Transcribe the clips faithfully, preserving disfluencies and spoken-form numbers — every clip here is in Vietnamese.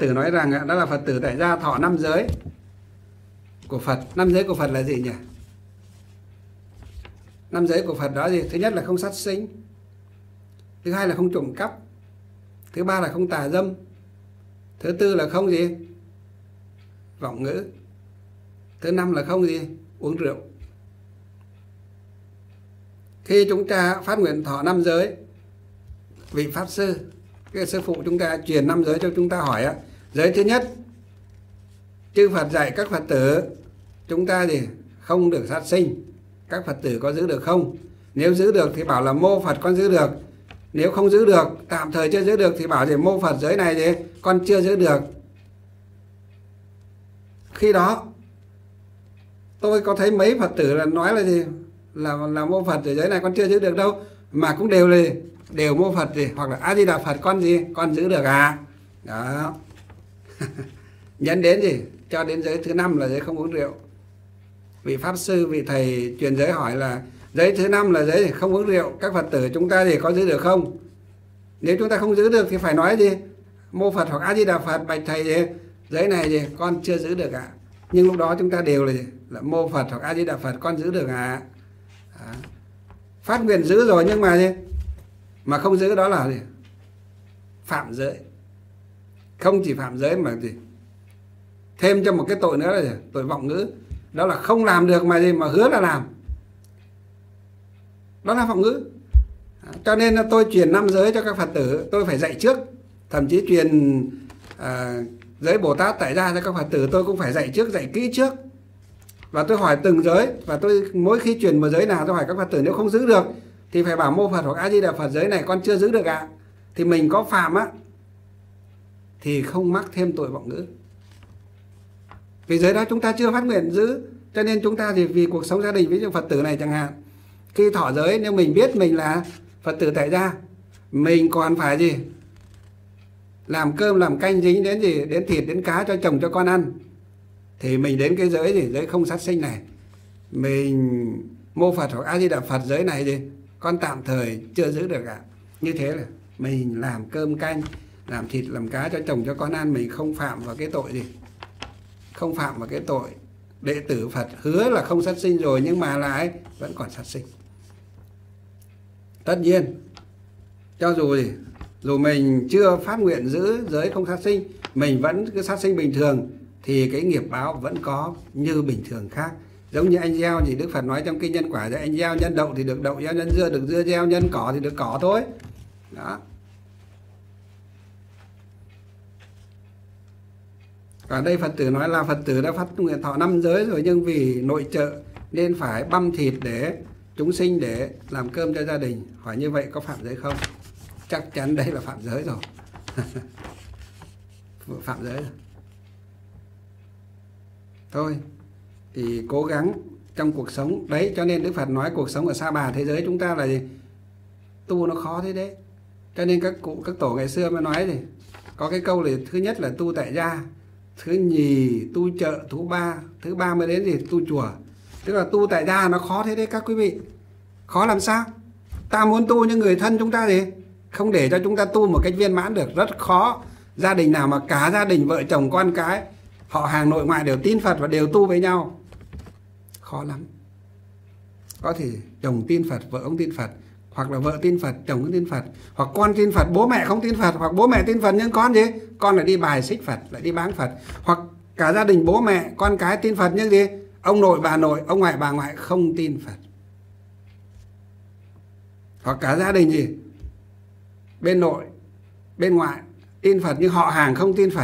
tử nói rằng đó là Phật tử tại gia thọ năm giới của Phật. Năm giới của Phật là gì nhỉ? Năm giới của Phật đó gì? Thứ nhất là không sát sinh, thứ hai là không trộm cắp, thứ ba là không tà dâm, thứ tư là không gì? Vọng ngữ, thứ năm là không gì? Uống rượu. Khi chúng ta phát nguyện thọ năm giới, vị Pháp Sư, cái sư phụ chúng ta truyền năm giới cho chúng ta hỏi á, giới thứ nhất, chư Phật dạy các Phật tử chúng ta thì không được sát sinh. Các Phật tử có giữ được không? Nếu giữ được thì bảo là mô Phật con giữ được. Nếu không giữ được, tạm thời chưa giữ được thì bảo thì mô Phật giới này thì con chưa giữ được. Khi đó tôi có thấy mấy Phật tử là nói là gì? Là, là mô Phật ở giới này con chưa giữ được đâu. Mà cũng đều là đều mô Phật gì? Hoặc là A Di Đà Phật con gì? Con giữ được à? Đó. Nhấn đến gì? Cho đến giới thứ năm là giới không uống rượu. Vị Pháp Sư, vị thầy truyền giới hỏi là giới thứ năm là giới không uống rượu, các Phật tử chúng ta thì có giữ được không? Nếu chúng ta không giữ được thì phải nói gì? Mô Phật hoặc A Di Đà Phật, bạch thầy gì? Giới này gì? Con chưa giữ được ạ. À? Nhưng lúc đó chúng ta đều là gì? Là mô Phật hoặc A Di Đà Phật con giữ được à? À. Phát nguyện giữ rồi nhưng mà gì? Mà không giữ đó là gì? Phạm giới. Không chỉ phạm giới mà gì? Thêm cho một cái tội nữa là gì? Tội vọng ngữ. Đó là không làm được mà gì? Mà hứa là làm. Đó là vọng ngữ. Cho nên là tôi truyền năm giới cho các Phật tử, tôi phải dạy trước. Thậm chí truyền à, giới Bồ Tát tại gia cho các Phật tử tôi cũng phải dạy trước, dạy kỹ trước. Và tôi hỏi từng giới. Và tôi mỗi khi truyền một giới nào tôi hỏi các Phật tử nếu không giữ được thì phải bảo mô Phật hoặc A Di Đà Phật giới này con chưa giữ được ạ. À? Thì mình có phạm á thì không mắc thêm tội vọng ngữ. Vì giới đó chúng ta chưa phát nguyện giữ, cho nên chúng ta thì vì cuộc sống gia đình, ví dụ Phật tử này chẳng hạn, khi thọ giới nếu mình biết mình là Phật tử tại gia, mình còn phải gì? Làm cơm làm canh dính đến gì? Đến thịt đến cá cho chồng cho con ăn, thì mình đến cái giới gì? Giới không sát sinh này, mình mô Phật hoặc A Di Đà Phật giới này gì? Con tạm thời chưa giữ được ạ. Như thế là mình làm cơm canh, làm thịt làm cá cho chồng cho con ăn, mình không phạm vào cái tội gì? Không phạm vào cái tội đệ tử Phật hứa là không sát sinh rồi nhưng mà lại vẫn còn sát sinh. Tất nhiên cho dù gì, dù mình chưa phát nguyện giữ giới không sát sinh, mình vẫn cứ sát sinh bình thường thì cái nghiệp báo vẫn có như bình thường khác. Giống như anh gieo thì Đức Phật nói trong kinh nhân quả là anh gieo nhân đậu thì được đậu, gieo nhân dưa được dưa, gieo nhân cỏ thì được cỏ thôi. Đó. Ở đây Phật tử nói là Phật tử đã phát nguyện thọ năm giới rồi nhưng vì nội trợ nên phải băm thịt để chúng sinh để làm cơm cho gia đình. Hỏi như vậy có phạm giới không? Chắc chắn đây là phạm giới rồi. Phạm giới rồi. Thôi thì cố gắng trong cuộc sống đấy, cho nên Đức Phật nói cuộc sống ở Sa Bà thế giới chúng ta là gì? Tu nó khó thế đấy. Cho nên các cụ các tổ ngày xưa mới nói gì? Có cái câu là thứ nhất là tu tại gia, thứ nhì tu chợ, thứ ba thứ ba mới đến gì? Tu chùa. Tức là tu tại gia nó khó thế đấy các quý vị. Khó làm sao? Ta muốn tu nhưng người thân chúng ta gì? Không để cho chúng ta tu một cách viên mãn được, rất khó. Gia đình nào mà cả gia đình vợ chồng con cái, họ hàng nội ngoại đều tin Phật và đều tu với nhau, khó lắm. Có thể chồng tin Phật, vợ không tin Phật, hoặc là vợ tin Phật, chồng không tin Phật, hoặc con tin Phật, bố mẹ không tin Phật, hoặc bố mẹ tin Phật nhưng con gì? Con lại đi bài xích Phật, lại đi báng Phật. Hoặc cả gia đình bố mẹ, con cái tin Phật nhưng gì? Ông nội, bà nội, ông ngoại, bà ngoại không tin Phật. Hoặc cả gia đình gì? Bên nội, bên ngoại tin Phật nhưng họ hàng không tin Phật,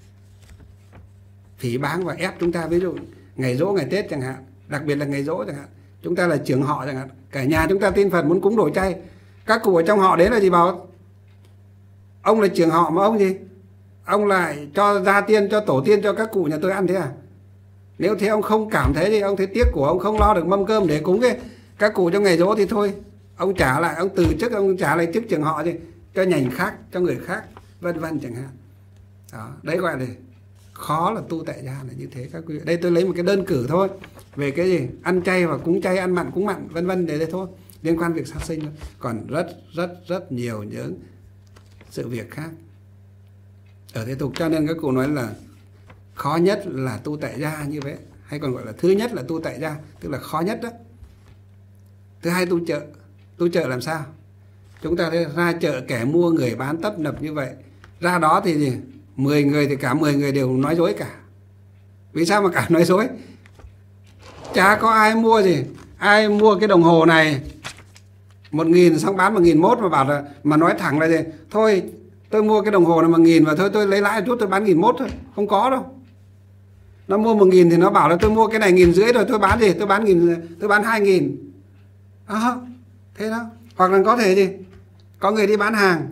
phỉ báng và ép chúng ta. Ví dụ ngày giỗ ngày Tết chẳng hạn, đặc biệt là ngày giỗ chẳng hạn, chúng ta là trưởng họ chẳng hạn, cả nhà chúng ta tin Phật muốn cúng đồ chay, các cụ ở trong họ đến là gì? Bảo ông là trưởng họ mà ông gì? Ông lại cho gia tiên, cho tổ tiên, cho các cụ nhà tôi ăn thế à? Nếu thế ông không cảm thấy thì ông thấy tiếc của ông không lo được mâm cơm để cúng cái các cụ trong ngày giỗ thì thôi, ông trả lại, ông từ chức, ông trả lại chức trưởng họ gì cho nhành khác, cho người khác, vân vân chẳng hạn. Đó, đấy gọi là khó là tu tại gia là như thế các quý vị. Đây tôi lấy một cái đơn cử thôi về cái gì ăn chay và cúng chay, ăn mặn cúng mặn vân vân để đây thôi, liên quan việc sát sinh thôi. Còn rất rất rất nhiều những sự việc khác. ở thế tục. Cho nên các cụ nói là khó nhất là tu tại gia như vậy, hay còn gọi là thứ nhất là tu tại gia, tức là khó nhất đó. Thứ hai tu chợ. Tu chợ làm sao? Chúng ta ra chợ, kẻ mua người bán tấp nập như vậy, ra đó thì gì? mười người thì cả mười người đều nói dối cả. Vì sao mà cả nói dối? Chả có ai mua gì. Ai mua cái đồng hồ này một nghìn xong bán một nghìn mốt mà bảo là, mà nói thẳng là gì? Thôi tôi mua cái đồng hồ này một nghìn và thôi tôi lấy lãi chút tôi bán nghìn mốt thôi. Không có đâu. Nó mua một nghìn thì nó bảo là tôi mua cái này nghìn rưỡi rồi tôi bán gì? Tôi bán nghìn, tôi bán hai nghìn. À, thế đó. Hoặc là có thể gì? Có người đi bán hàng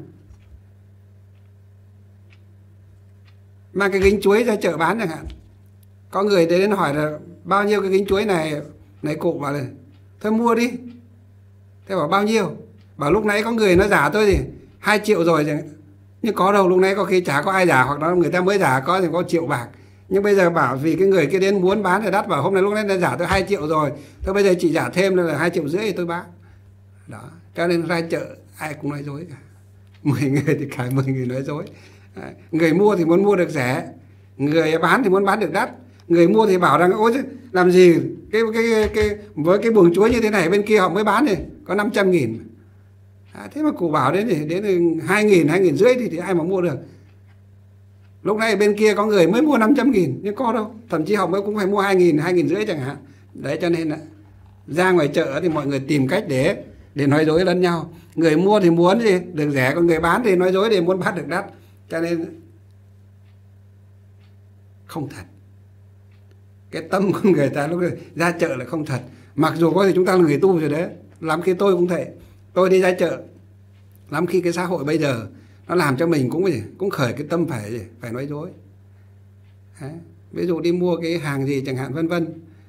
mang cái gính chuối ra chợ bán chẳng hạn. Có người đến hỏi là bao nhiêu cái gính chuối này? Này cụ bảo là thôi mua đi. Thế bảo bao nhiêu? Bảo lúc nãy có người nó giả tôi gì hai triệu rồi. Nhưng có đâu, lúc nãy có khi chả có ai giả, hoặc là người ta mới giả có thì có triệu bạc. Nhưng bây giờ bảo vì cái người kia đến muốn bán thì đắt, bảo hôm nay lúc nãy đã giả tôi hai triệu rồi, thôi bây giờ chị giả thêm là hai triệu rưỡi thì tôi bán. Đó, cho nên ra chợ ai cũng nói dối cả. mười người thì cả mười người nói dối. Đấy. Người mua thì muốn mua được rẻ, người bán thì muốn bán được đắt. Người mua thì bảo rằng ôi chứ làm gì cái, cái, cái, cái với cái buồng chuối như thế này bên kia họ mới bán thì có năm trăm nghìn. À, thế mà cụ bảo đến thì đến hai nghìn, hai nghìn rưỡi thì, thì ai mà mua được. Lúc này bên kia có người mới mua năm trăm nghìn nhưng có đâu, thậm chí họ mới cũng phải mua hai nghìn, hai nghìn rưỡi chẳng hạn. Đấy, cho nên là ra ngoài chợ thì mọi người tìm cách để để nói dối lẫn nhau. Người mua thì muốn gì được rẻ, còn người bán thì nói dối để muốn bán được đắt. Cho nên không thật. Cái tâm của người ta lúc ra chợ là không thật. Mặc dù có thể chúng ta là người tu rồi đấy. Lắm khi tôi cũng thế. Tôi đi ra chợ, lắm khi cái xã hội bây giờ nó làm cho mình cũng cũng khởi cái tâm phải phải nói dối. Đấy. Ví dụ đi mua cái hàng gì chẳng hạn vân vân,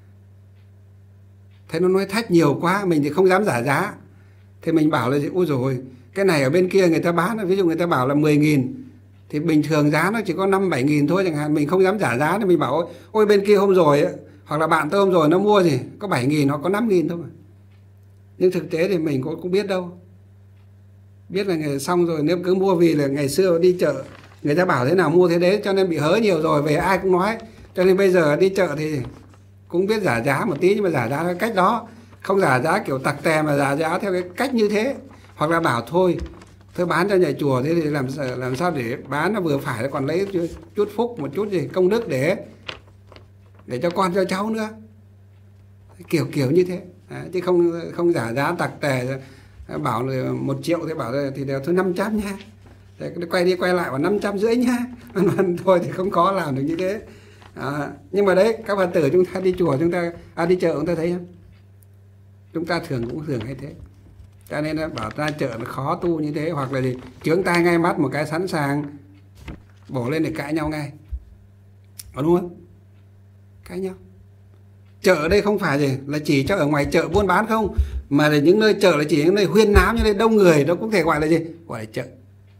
thế nó nói thách nhiều quá, mình thì không dám giả giá. Thì mình bảo là ôi rồi cái này ở bên kia người ta bán, ví dụ người ta bảo là mười nghìn thì bình thường giá nó chỉ có năm bảy nghìn thôi chẳng hạn, mình không dám giả giá thì mình bảo ôi bên kia hôm rồi ấy, hoặc là bạn tôi hôm rồi nó mua gì có bảy nghìn, nó có năm nghìn thôi mà. Nhưng thực tế thì mình cũng cũng biết đâu. Biết là xong rồi, nếu cứ mua vì là ngày xưa đi chợ người ta bảo thế nào mua thế đấy, cho nên bị hớ nhiều rồi, về ai cũng nói. Cho nên bây giờ đi chợ thì cũng biết giả giá một tí, nhưng mà giả giá theo cách đó, không giả giá kiểu tặc tè mà giả giá theo cái cách như thế. Hoặc là bảo thôi thôi bán cho nhà chùa thế thì làm làm sao để bán nó vừa phải, còn lấy chút phúc một chút gì công đức để để cho con cho cháu nữa, kiểu kiểu như thế. Đấy, chứ không không giả giá tặc tè bảo là một triệu thì bảo là thì đều thôi năm trăm nha, để quay đi quay lại vào năm trăm rưỡi nhá. Thôi thì không có làm được như thế. À, nhưng mà đấy các Phật tử chúng ta đi chùa chúng ta à, đi chợ chúng ta thấy không? Chúng ta thường cũng thường hay thế. Cho nên là bảo ra chợ nó khó tu như thế, hoặc là gì chướng tai ngay mắt một cái sẵn sàng bổ lên để cãi nhau ngay. Có đúng không? Cãi nhau. Chợ ở đây không phải gì là chỉ cho ở ngoài chợ buôn bán không, mà là những nơi chợ là chỉ những nơi huyên náo, như nơi đông người, nó cũng thể gọi là gì? Gọi là chợ.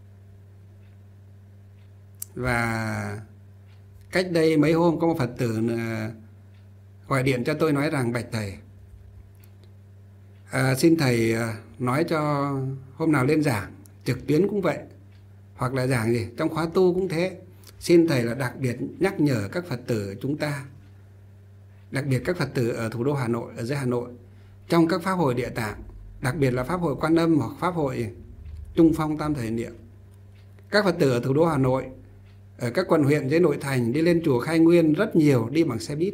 Và cách đây mấy hôm có một Phật tử gọi điện cho tôi nói rằng bạch thầy, à, xin thầy nói cho hôm nào lên giảng trực tuyến cũng vậy, hoặc là giảng gì trong khóa tu cũng thế, xin thầy là đặc biệt nhắc nhở các Phật tử chúng ta, đặc biệt các Phật tử ở thủ đô Hà Nội, ở dưới Hà Nội, trong các pháp hội Địa Tạng, đặc biệt là pháp hội Quan Âm hoặc pháp hội Trung Phong Tam Thời Niệm, các Phật tử ở thủ đô Hà Nội, ở các quận huyện dưới nội thành đi lên chùa Khai Nguyên rất nhiều đi bằng xe buýt.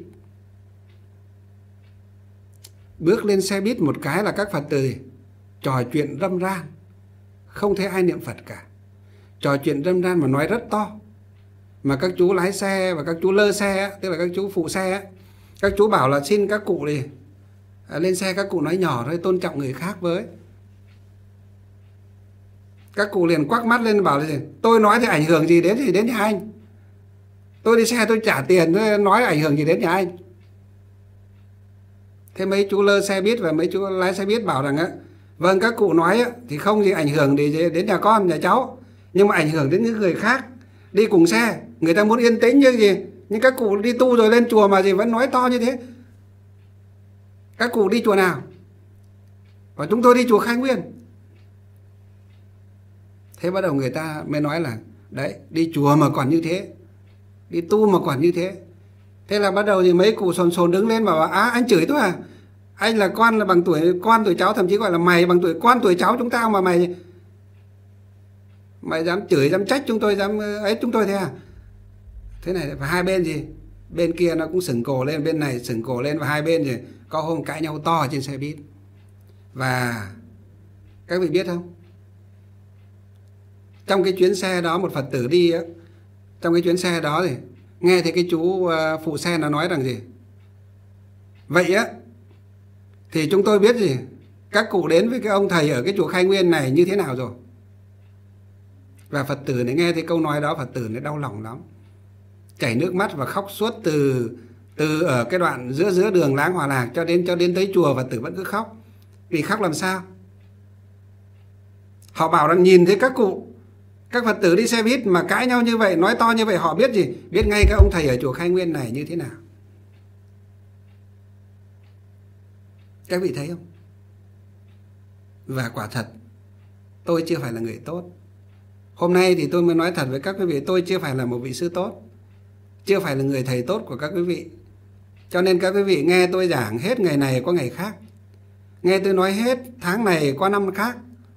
Bước lên xe buýt một cái là các Phật tử trò chuyện râm ran, không thấy ai niệm Phật cả, trò chuyện râm ran mà nói rất to. Mà các chú lái xe và các chú lơ xe, tức là các chú phụ xe, các chú bảo là xin các cụ đi lên xe, các cụ nói nhỏ thôi, tôn trọng người khác với. Các cụ liền quắc mắt lên bảo là gì? Tôi nói thì ảnh hưởng gì đến thì đến nhà anh? Tôi đi xe tôi trả tiền, tôi nói ảnh hưởng gì đến nhà anh? Thế mấy chú lơ xe buýt và mấy chú lái xe buýt bảo rằng á, vâng các cụ nói á, thì không gì ảnh hưởng đến nhà con, nhà cháu, nhưng mà ảnh hưởng đến những người khác đi cùng xe, người ta muốn yên tĩnh như gì. Nhưng các cụ đi tu rồi lên chùa mà gì vẫn nói to như thế. Các cụ đi chùa nào? Và chúng tôi đi chùa Khai Nguyên. Thế bắt đầu người ta mới nói là Đấy, đi chùa mà còn như thế, đi tu mà còn như thế. Thế là bắt đầu thì mấy cụ sồn sồn đứng lên bảo á, anh chửi tôi à? Anh là con là bằng tuổi con tuổi cháu, thậm chí gọi là mày bằng tuổi con tuổi cháu chúng tao mà mày mày dám chửi, dám trách chúng tôi, dám ấy chúng tôi thế à? Thế này và hai bên gì? Bên kia nó cũng sừng cổ lên, bên này sừng cổ lên, và hai bên thì có hôm cãi nhau to trên xe buýt. Và các vị biết không? Trong cái chuyến xe đó, một Phật tử đi á, trong cái chuyến xe đó thì nghe thấy cái chú phụ xe nó nói rằng gì? Vậy á thì chúng tôi biết gì? Các cụ đến với cái ông thầy ở cái chùa Khai Nguyên này như thế nào rồi? Và Phật tử này nghe thấy câu nói đó, Phật tử này đau lòng lắm, chảy nước mắt và khóc suốt từ từ ở cái đoạn giữa giữa đường Láng Hòa Lạc cho đến cho đến tới chùa. Phật tử vẫn cứ khóc. Vì khóc làm sao? Họ bảo rằng nhìn thấy các cụ, các Phật tử đi xe buýt mà cãi nhau như vậy, nói to như vậy, họ biết gì? Biết ngay các ông thầy ở chùa Khai Nguyên này như thế nào. Các vị thấy không? Và quả thật tôi chưa phải là người tốt. Hôm nay thì tôi mới nói thật với các quý vị, tôi chưa phải là một vị sư tốt, chưa phải là người thầy tốt của các quý vị. Cho nên các quý vị nghe tôi giảng hết ngày này qua ngày khác, nghe tôi nói hết tháng này qua năm khác,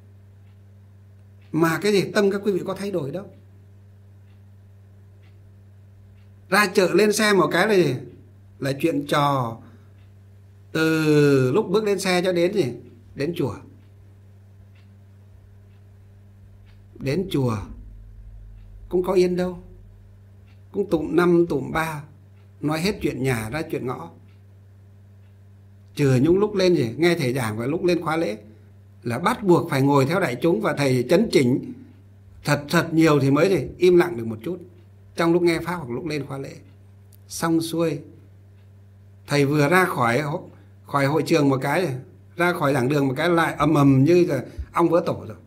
mà cái gì tâm các quý vị có thay đổi đâu. Ra chợ lên xe một cái là gì? Là chuyện trò từ lúc bước lên xe cho đến gì? Đến chùa. Đến chùa cũng có yên đâu, cũng tụm năm tụm ba, nói hết chuyện nhà ra chuyện ngõ. Trừ những lúc lên gì nghe thầy giảng và lúc lên khóa lễ là bắt buộc phải ngồi theo đại chúng, và thầy chấn chỉnh thật thật nhiều thì mới gì im lặng được một chút trong lúc nghe pháp hoặc lúc lên khóa lễ. Xong xuôi thầy vừa ra khỏi khỏi hội trường một cái, ra khỏi giảng đường một cái lại ầm ầm như là ong vỡ tổ rồi.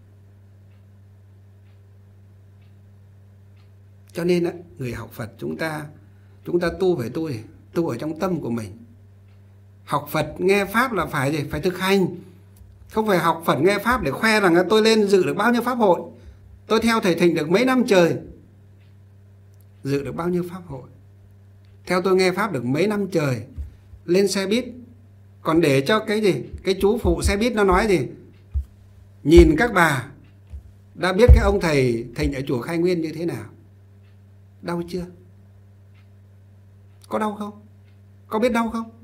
Cho nên á, người học Phật chúng ta chúng ta tu phải tu gì? Tu ở trong tâm của mình. Học Phật nghe pháp là phải gì? Phải thực hành. Không phải học Phật nghe pháp để khoe rằng tôi lên dự được bao nhiêu pháp hội, tôi theo thầy Thịnh được mấy năm trời, dự được bao nhiêu pháp hội, theo tôi nghe pháp được mấy năm trời, lên xe buýt còn để cho cái gì? Cái chú phụ xe buýt nó nói gì? Nhìn các bà đã biết cái ông thầy Thịnh ở chùa Khai Nguyên như thế nào. Đau chưa? Có đau không? Có biết đau không?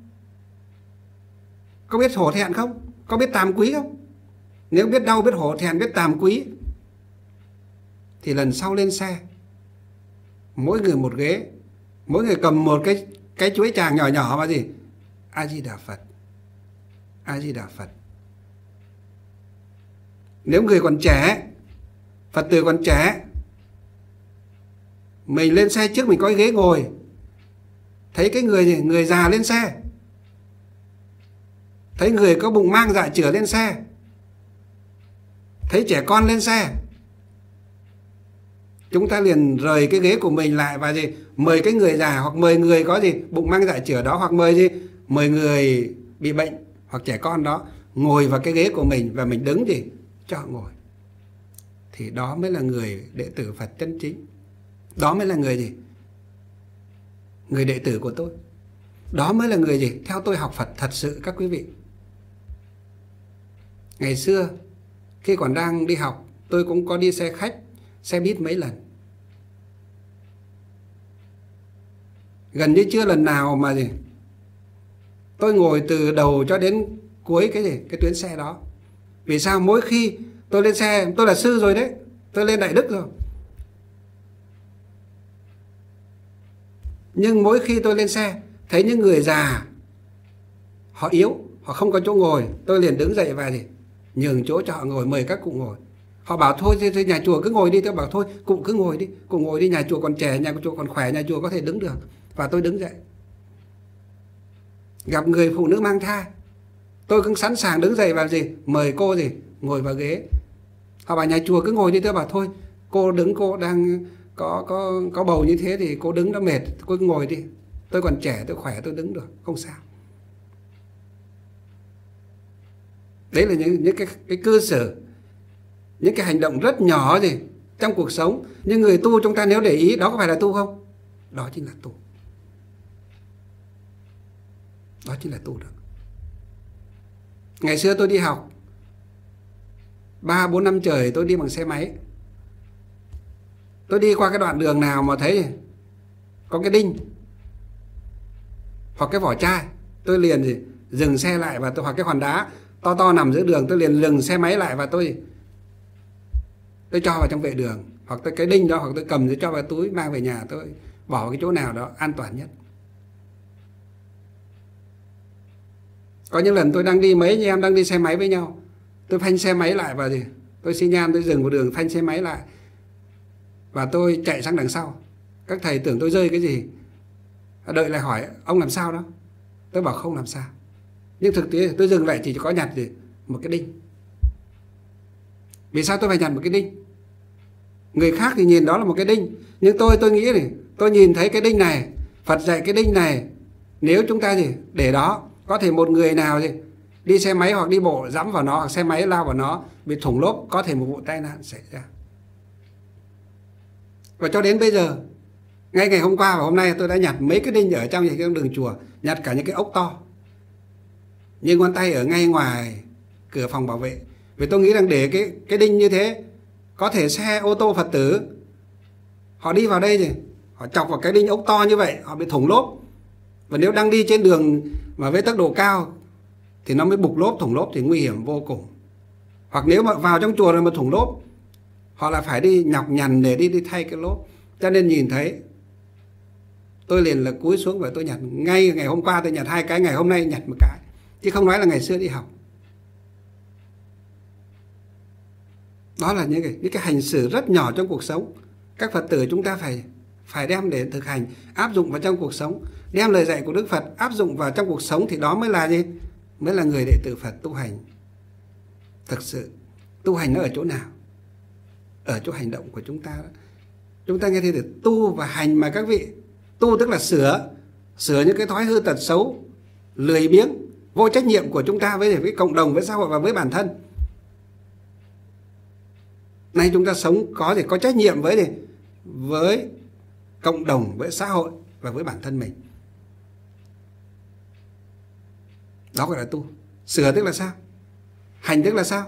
Có biết hổ thẹn không? Có biết tàm quý không? Nếu biết đau, biết hổ thẹn, biết tàm quý thì lần sau lên xe mỗi người một ghế, mỗi người cầm một cái cái chuỗi tràng nhỏ nhỏ mà gì? A Di Đà Phật, A Di Đà Phật. Nếu người còn trẻ, Phật tử còn trẻ, mình lên xe trước mình có cái ghế ngồi, thấy cái người gì? Người già lên xe, thấy người có bụng mang dạ chửa lên xe, thấy trẻ con lên xe, chúng ta liền rời cái ghế của mình lại và gì? Mời cái người già hoặc mời người có gì? Bụng mang dạ chửa đó, hoặc mời gì? Mời người bị bệnh hoặc trẻ con đó ngồi vào cái ghế của mình và mình đứng gì? Cho họ ngồi. Thì đó mới là người đệ tử Phật chân chính. Đó mới là người gì? Người đệ tử của tôi. Đó mới là người gì? Theo tôi học Phật thật sự các quý vị. Ngày xưa khi còn đang đi học, tôi cũng có đi xe khách, xe buýt mấy lần. Gần như chưa lần nào mà gì tôi ngồi từ đầu cho đến cuối cái gì? Cái tuyến xe đó. Vì sao? Mỗi khi tôi lên xe, tôi là sư rồi đấy, tôi lên Đại Đức rồi, nhưng mỗi khi tôi lên xe thấy những người già họ yếu, họ không có chỗ ngồi, tôi liền đứng dậy và gì? Nhường chỗ cho họ ngồi, mời các cụ ngồi. Họ bảo thôi thì nhà chùa cứ ngồi đi, tôi bảo thôi cụ cứ ngồi đi, cụ ngồi đi, nhà chùa còn trẻ, nhà chùa còn khỏe, nhà chùa có thể đứng được. Và tôi đứng dậy. Gặp người phụ nữ mang thai, tôi cũng sẵn sàng đứng dậy và gì? Mời cô gì? Ngồi vào ghế. Họ bảo nhà chùa cứ ngồi đi, tôi bảo thôi cô đứng, cô đang có có có bầu như thế thì cô đứng đã mệt, cô cứ ngồi đi, tôi còn trẻ, tôi khỏe, tôi đứng được, không sao. Đấy là những những cái cái cơ sở, những cái hành động rất nhỏ gì trong cuộc sống. Nhưng người tu chúng ta nếu để ý, đó có phải là tu không? Đó chính là tu. Đó chính là tu được. Ngày xưa tôi đi học ba bốn năm trời tôi đi bằng xe máy. Tôi đi qua cái đoạn đường nào mà thấy có cái đinh hoặc cái vỏ chai, tôi liền gì dừng xe lại, và tôi hoặc cái hòn đá to to nằm giữa đường, tôi liền dừng xe máy lại và tôi tôi cho vào trong vệ đường, hoặc tôi cái đinh đó, hoặc tôi cầm tôi cho vào túi mang về nhà, tôi bỏ vào cái chỗ nào đó an toàn nhất. Có những lần tôi đang đi, mấy anh em đang đi xe máy với nhau, tôi phanh xe máy lại và gì tôi xi nhan, tôi dừng một đường phanh xe máy lại và tôi chạy sang đằng sau. Các thầy tưởng tôi rơi cái gì, đợi lại hỏi ông làm sao đó, tôi bảo không làm sao. Nhưng thực tế tôi dừng lại chỉ có nhặt gì một cái đinh. Vì sao tôi phải nhặt một cái đinh? Người khác thì nhìn đó là một cái đinh, nhưng tôi tôi nghĩ này, tôi nhìn thấy cái đinh này, Phật dạy cái đinh này, nếu chúng ta gì để đó, có thể một người nào gì đi xe máy hoặc đi bộ dẫm vào nó, hoặc xe máy lao vào nó bị thủng lốp, có thể một vụ tai nạn xảy ra. Và cho đến bây giờ, ngay ngày hôm qua và hôm nay tôi đã nhặt mấy cái đinh ở trong những cái đường chùa, nhặt cả những cái ốc to như ngón tay ở ngay ngoài cửa phòng bảo vệ. Vì tôi nghĩ rằng để cái cái đinh như thế, có thể xe ô tô Phật tử họ đi vào đây thì họ chọc vào cái đinh ốc to như vậy, họ bị thủng lốp. Và nếu đang đi trên đường mà với tốc độ cao thì nó mới bục lốp, thủng lốp thì nguy hiểm vô cùng. Hoặc nếu mà vào trong chùa rồi mà thủng lốp, họ là phải đi nhọc nhằn để đi đi thay cái lốp. Cho nên nhìn thấy, tôi liền là cúi xuống và tôi nhặt. Ngay ngày hôm qua tôi nhặt hai cái, ngày hôm nay nhặt một cái, chứ không nói là ngày xưa đi học. Đó là những cái, những cái hành xử rất nhỏ trong cuộc sống. Các Phật tử chúng ta phải phải đem để thực hành, áp dụng vào trong cuộc sống. Đem lời dạy của Đức Phật áp dụng vào trong cuộc sống thì đó mới là gì? Mới là người đệ tử Phật tu hành. Thực sự tu hành nó ở chỗ nào? Ở chỗ hành động của chúng ta đó. Chúng ta nghe thấy được tu và hành mà các vị. Tu tức là sửa, sửa những cái thói hư tật xấu, lười biếng, vô trách nhiệm của chúng ta với, với cộng đồng, với xã hội và với bản thân. Nay chúng ta sống có thể có trách nhiệm với gì? Với cộng đồng, với xã hội và với bản thân mình. Đó gọi là tu. Sửa tức là sao? Hành tức là sao?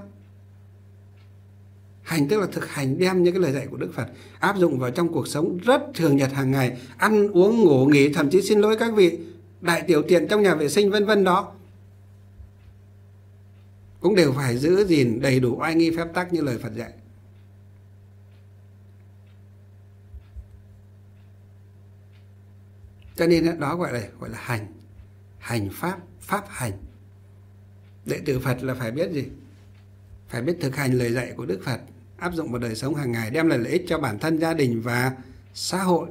Hành tức là thực hành, đem những cái lời dạy của Đức Phật áp dụng vào trong cuộc sống rất thường nhật hàng ngày, ăn uống ngủ nghỉ, thậm chí xin lỗi các vị đại tiểu tiện trong nhà vệ sinh vân vân đó, cũng đều phải giữ gìn đầy đủ oai nghi phép tắc như lời Phật dạy. Cho nên đó gọi là gọi là hành, hành pháp, pháp hành. Đệ tử Phật là phải biết gì? Phải biết thực hành lời dạy của Đức Phật, áp dụng vào đời sống hàng ngày, đem lại lợi ích cho bản thân, gia đình và xã hội.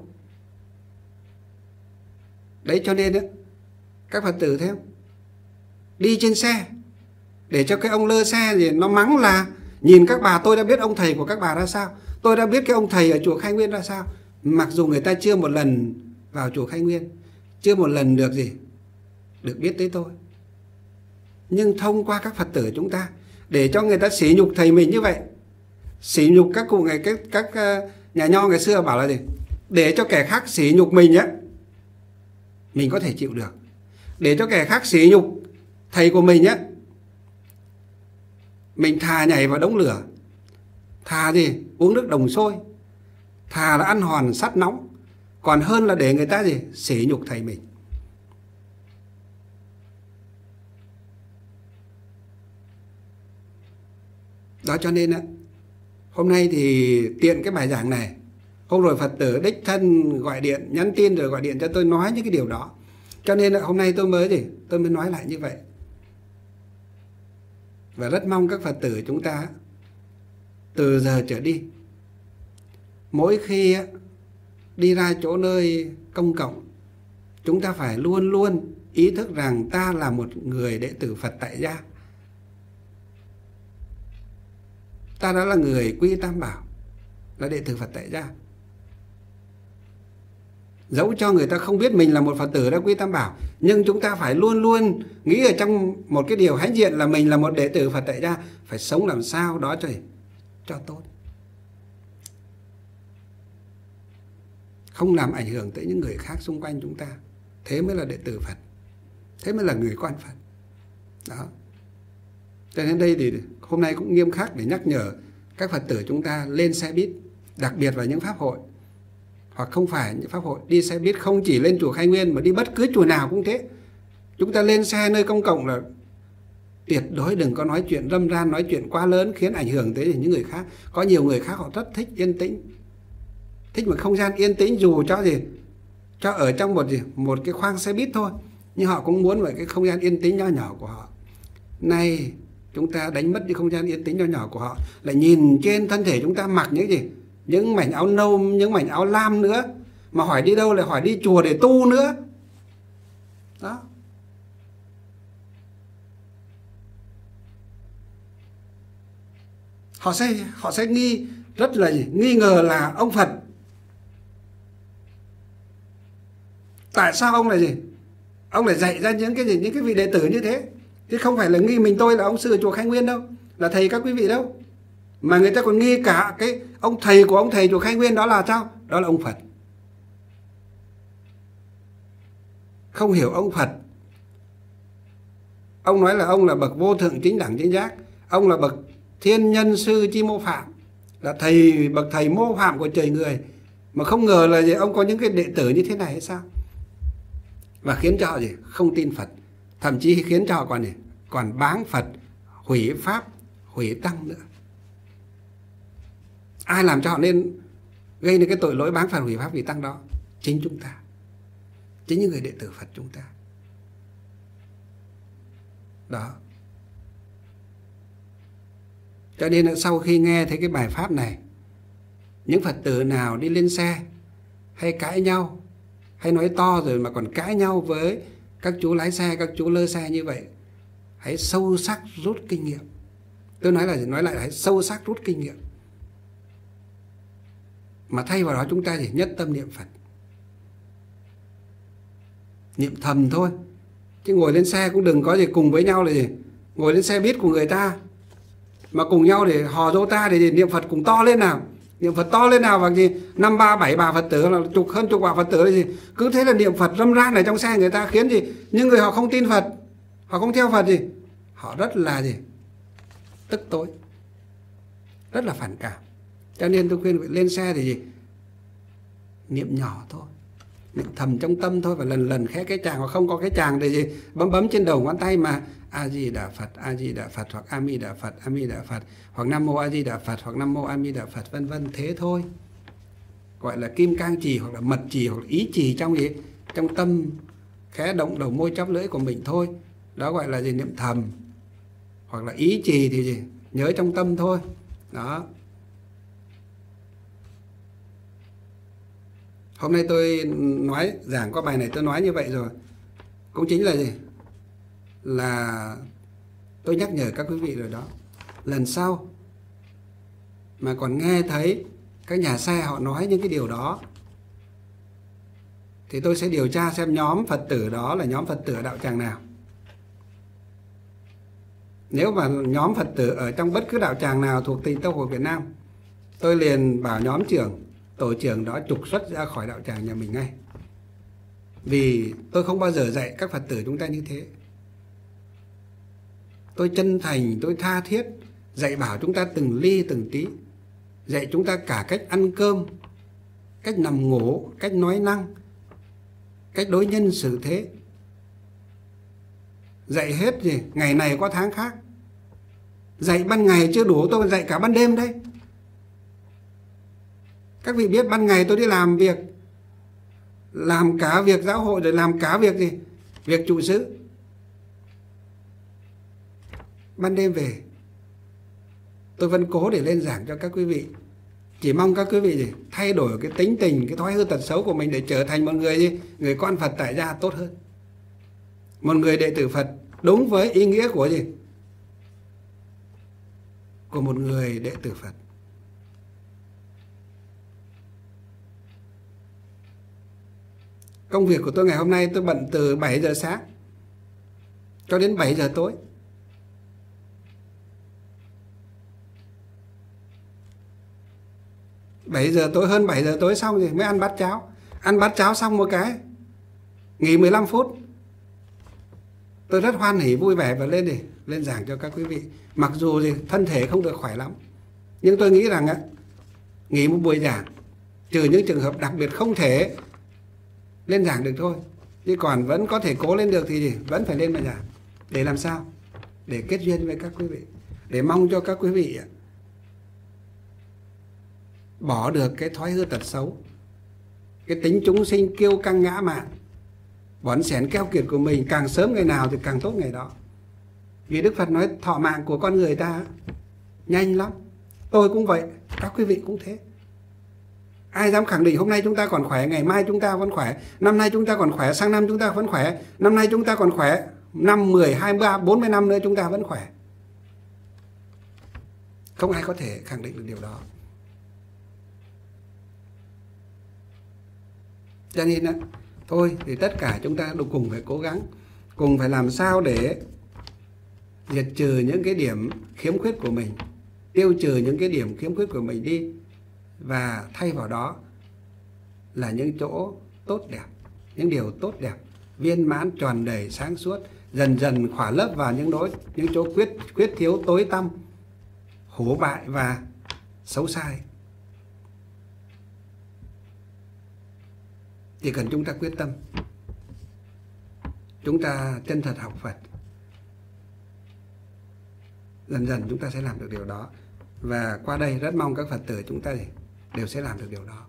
Đấy, cho nên đó, các Phật tử thấy không? Đi trên xe để cho cái ông lơ xe gì nó mắng là nhìn các bà, tôi đã biết ông thầy của các bà ra sao, tôi đã biết cái ông thầy ở chùa Khai Nguyên ra sao. Mặc dù người ta chưa một lần vào chùa Khai Nguyên, chưa một lần được gì được biết tới tôi, nhưng thông qua các Phật tử chúng ta để cho người ta sỉ nhục thầy mình như vậy, sỉ nhục các cụ ngày các các nhà nho ngày xưa bảo là gì? Để cho kẻ khác sỉ nhục mình á, mình có thể chịu được. Để cho kẻ khác sỉ nhục thầy của mình á, mình thà nhảy vào đống lửa, thà gì uống nước đồng sôi, thà là ăn hòn sắt nóng, còn hơn là để người ta gì sỉ nhục thầy mình. Đó, cho nên á, hôm nay thì tiện cái bài giảng này, hôm rồi Phật tử đích thân gọi điện, nhắn tin rồi gọi điện cho tôi nói những cái điều đó. Cho nên là hôm nay tôi mới gì, tôi mới nói lại như vậy. Và rất mong các Phật tử chúng ta từ giờ trở đi, mỗi khi đi ra chỗ nơi công cộng, chúng ta phải luôn luôn ý thức rằng ta là một người đệ tử Phật tại gia. Ta đã là người quy Tam Bảo, là đệ tử Phật tại gia. Dẫu cho người ta không biết mình là một Phật tử đã quy Tam Bảo, nhưng chúng ta phải luôn luôn nghĩ ở trong một cái điều hãnh diện là mình là một đệ tử Phật tại gia, phải sống làm sao đó cho, cho tốt. không làm ảnh hưởng tới những người khác xung quanh chúng ta. Thế mới là đệ tử Phật, thế mới là người con Phật. Đó. Cho nên đây thì hôm nay cũng nghiêm khắc để nhắc nhở các Phật tử chúng ta lên xe buýt, đặc biệt vào những pháp hội, hoặc không phải những pháp hội, đi xe buýt không chỉ lên chùa Khai Nguyên mà đi bất cứ chùa nào cũng thế. Chúng ta lên xe nơi công cộng là tuyệt đối đừng có nói chuyện râm ran, nói chuyện quá lớn khiến ảnh hưởng tới những người khác. Có nhiều người khác họ rất thích yên tĩnh, thích một không gian yên tĩnh, dù cho gì cho ở trong một gì một cái khoang xe buýt thôi, nhưng họ cũng muốn vậy cái không gian yên tĩnh nho nhỏ của họ. Nay chúng ta đánh mất đi không gian yên tĩnh nho nhỏ của họ, lại nhìn trên thân thể chúng ta mặc những gì, những mảnh áo nâu, những mảnh áo lam nữa, mà hỏi đi đâu lại hỏi đi chùa để tu nữa. Đó. Họ sẽ họ sẽ nghi rất là gì? Nghi ngờ là ông Phật. Tại sao ông là gì? Ông lại dạy ra những cái gì, những cái vị đệ tử như thế, chứ không phải là nghi mình tôi là ông sư ở chùa Khai Nguyên đâu, là thầy các quý vị đâu, mà người ta còn nghi cả cái ông thầy của ông thầy chùa Khai Nguyên, đó là sao? Đó là ông Phật. Không hiểu ông Phật. Ông nói là ông là bậc vô thượng chính đẳng chính giác, ông là bậc thiên nhân sư chi mô phạm, là thầy, bậc thầy mô phạm của trời người, mà không ngờ là gì, ông có những cái đệ tử như thế này hay sao? Và khiến cho họ gì? Không tin Phật, thậm chí khiến cho họ còn gì? Còn báng Phật, hủy Pháp, hủy Tăng nữa. Ai làm cho họ nên gây nên cái tội lỗi báng Phật, hủy Pháp, hủy Tăng đó? Chính chúng ta, chính những người đệ tử Phật chúng ta. Đó. Cho nên là sau khi nghe thấy cái bài pháp này, những Phật tử nào đi lên xe hay cãi nhau, hay nói to rồi mà còn cãi nhau với các chú lái xe, các chú lơ xe như vậy, hãy sâu sắc rút kinh nghiệm. Tôi nói là nói lại hãy sâu sắc rút kinh nghiệm, mà thay vào đó chúng ta chỉ nhất tâm niệm Phật, niệm thầm thôi. Chứ ngồi lên xe cũng đừng có gì cùng với nhau là gì, ngồi lên xe buýt của người ta mà cùng nhau để hò dô ta để niệm Phật cùng to lên nào, niệm Phật to lên nào, và gì năm ba bảy bà Phật tử là chục hơn chục bà Phật tử là gì, cứ thế là niệm Phật râm ran ở trong xe người ta, khiến gì những người họ không tin Phật, họ không theo Phật gì, họ rất là gì tức tối, rất là phản cảm. Cho nên tôi khuyên lên xe thì gì niệm nhỏ thôi, niệm thầm trong tâm thôi, và lần lần khẽ cái chàng, hoặc không có cái chàng thì gì bấm bấm trên đầu ngón tay mà A Di Đà Phật, A Di Đà Phật, hoặc A Mi Đà Phật, A Mi Đà Phật, hoặc Nam Mô A Di Đà Phật, hoặc Nam Mô A Mi Đà Phật, vân vân, thế thôi. Gọi là kim cang trì, hoặc là mật trì, hoặc là ý trì trong gì trong tâm, khẽ động đầu môi chóp lưỡi của mình thôi. Đó gọi là gì niệm thầm, hoặc là ý trì thì gì nhớ trong tâm thôi. Đó. Hôm nay tôi nói giảng qua bài này, tôi nói như vậy rồi, cũng chính là gì là tôi nhắc nhở các quý vị rồi đó. Lần sau mà còn nghe thấy các nhà xe họ nói những cái điều đó thì tôi sẽ điều tra xem nhóm Phật tử đó là nhóm Phật tử ở đạo tràng nào. Nếu mà nhóm Phật tử ở trong bất cứ đạo tràng nào thuộc Tịnh Tông Hội Việt Nam, tôi liền bảo nhóm trưởng, tổ trưởng đó trục xuất ra khỏi đạo tràng nhà mình ngay. Vì tôi không bao giờ dạy các Phật tử chúng ta như thế. Tôi chân thành, tôi tha thiết dạy bảo chúng ta từng ly từng tí, dạy chúng ta cả cách ăn cơm, cách nằm ngủ, cách nói năng, cách đối nhân xử thế. Dạy hết gì, ngày này có tháng khác. Dạy ban ngày chưa đủ, tôi dạy cả ban đêm đấy. Các vị biết ban ngày tôi đi làm việc, làm cả việc giáo hội, rồi làm cả việc gì, việc trụ xứ. Ban đêm về tôi vẫn cố để lên giảng cho các quý vị. Chỉ mong các quý vị gì thay đổi cái tính tình, cái thói hư tật xấu của mình để trở thành một người gì, người con Phật tại gia tốt hơn, một người đệ tử Phật đúng với ý nghĩa của gì, của một người đệ tử Phật. Công việc của tôi ngày hôm nay tôi bận từ bảy giờ sáng cho đến bảy giờ tối. bảy giờ tối, hơn bảy giờ tối xong thì mới ăn bát cháo. ăn bát cháo xong một cái nghỉ mười lăm phút, tôi rất hoan hỉ vui vẻ và lên đi lên giảng cho các quý vị. Mặc dù gì thân thể không được khỏe lắm, nhưng tôi nghĩ rằng á, nghỉ một buổi giảng, trừ những trường hợp đặc biệt không thể lên giảng được thôi, chứ còn vẫn có thể cố lên được thì gì vẫn phải lên mà giảng. Để làm sao? Để kết duyên với các quý vị, để mong cho các quý vị bỏ được cái thói hư tật xấu, cái tính chúng sinh kiêu căng ngã mạn, bỏn sẻn keo kiệt của mình, càng sớm ngày nào thì càng tốt ngày đó. Vì Đức Phật nói thọ mạng của con người ta nhanh lắm. Tôi cũng vậy, các quý vị cũng thế. Ai dám khẳng định hôm nay chúng ta còn khỏe, ngày mai chúng ta vẫn khỏe, năm nay chúng ta còn khỏe, sang năm chúng ta vẫn khỏe, năm nay chúng ta còn khỏe, năm, mười, hai mươi, ba, bốn mươi năm nữa chúng ta vẫn khỏe. Không ai có thể khẳng định được điều đó. Cho nên á, thôi thì tất cả chúng ta đều cùng phải cố gắng, cùng phải làm sao để diệt trừ những cái điểm khiếm khuyết của mình, tiêu trừ những cái điểm khiếm khuyết của mình đi, và thay vào đó là những chỗ tốt đẹp, những điều tốt đẹp, viên mãn, tròn đầy, sáng suốt, dần dần khỏa lấp vào những đối những chỗ khuyết khuyết thiếu, tối tăm, hổ bại và xấu sai. Chỉ cần chúng ta quyết tâm, chúng ta chân thật học Phật, dần dần chúng ta sẽ làm được điều đó. Và qua đây rất mong các Phật tử chúng ta đều sẽ làm được điều đó.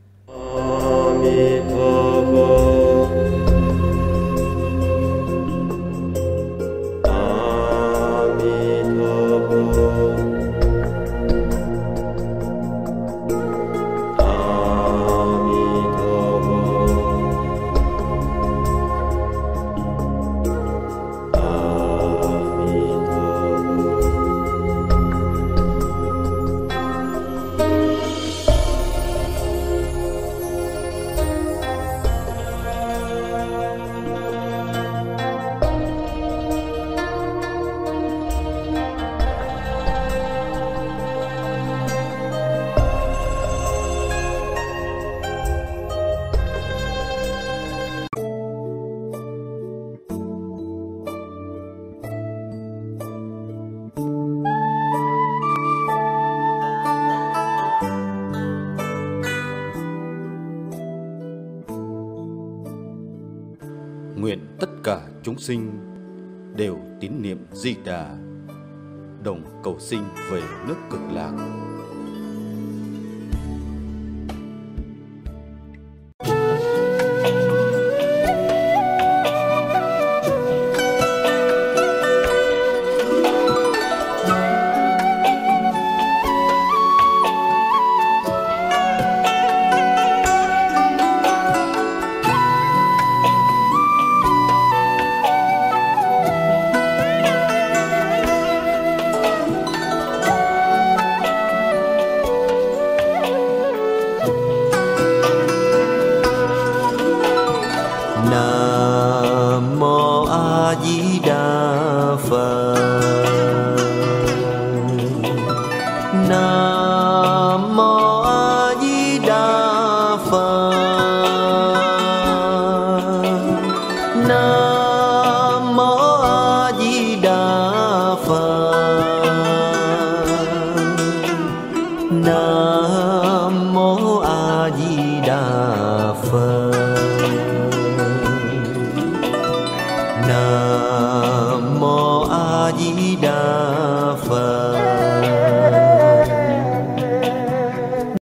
Nguyện tất cả chúng sinh đều tín niệm Di Đà, đồng cầu sinh về nước Cực Lạc.